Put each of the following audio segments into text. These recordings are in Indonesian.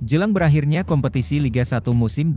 Jelang berakhirnya kompetisi Liga 1 musim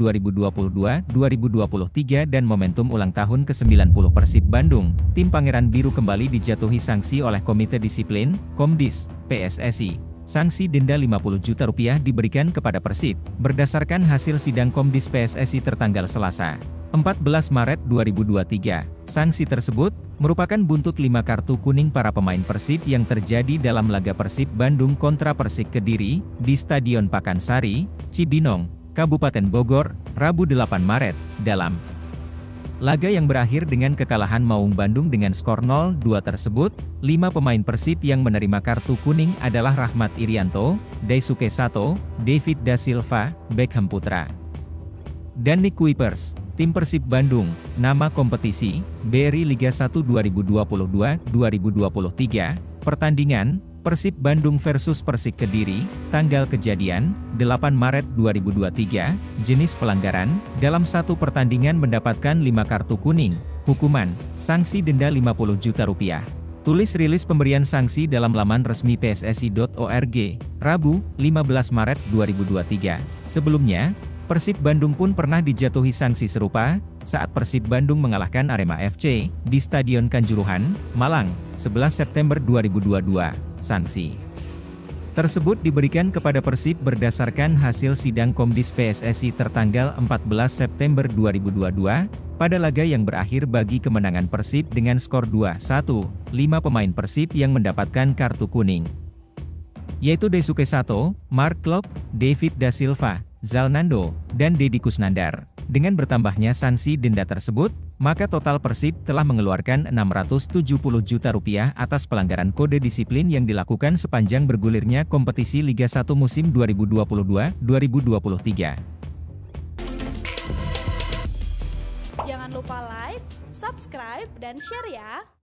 2022-2023 dan momentum ulang tahun ke-90 Persib Bandung, tim Pangeran Biru kembali dijatuhi sanksi oleh Komite Disiplin, Komdis, PSSI. Sanksi denda Rp50 juta diberikan kepada Persib, berdasarkan hasil sidang Komdis PSSI tertanggal Selasa, 14 Maret 2023. Sanksi tersebut merupakan buntut 5 kartu kuning para pemain Persib yang terjadi dalam laga Persib Bandung kontra Persik Kediri, di Stadion Pakansari, Cibinong, Kabupaten Bogor, Rabu 8 Maret, dalam laga yang berakhir dengan kekalahan Maung Bandung dengan skor 0-2 tersebut, 5 pemain Persib yang menerima kartu kuning adalah Rahmat Irianto, Daisuke Sato, David Da Silva, Beckham Putra, dan Nick Kuipers. Tim Persib Bandung, nama kompetisi, BRI Liga 1 2022-2023, pertandingan, Persib Bandung versus Persik Kediri, tanggal kejadian, 8 Maret 2023, jenis pelanggaran, dalam satu pertandingan mendapatkan 5 kartu kuning, hukuman, sanksi denda Rp50 juta. Tulis rilis pemberian sanksi dalam laman resmi pssi.org, Rabu, 15 Maret 2023. Sebelumnya, Persib Bandung pun pernah dijatuhi sanksi serupa, saat Persib Bandung mengalahkan Arema FC, di Stadion Kanjuruhan, Malang, 11 September 2022. Sanksi tersebut diberikan kepada Persib berdasarkan hasil sidang Komdis PSSI tertanggal 14 September 2022, pada laga yang berakhir bagi kemenangan Persib dengan skor 2-1, 5 pemain Persib yang mendapatkan kartu kuning, yaitu Daisuke Sato, Mark Klok, David Da Silva, Zalnando, dan Deddy Kusnandar. Dengan bertambahnya sanksi denda tersebut, maka total Persib telah mengeluarkan Rp670 juta atas pelanggaran kode disiplin yang dilakukan sepanjang bergulirnya kompetisi Liga 1 musim 2022-2023. Jangan lupa like, subscribe, dan share ya!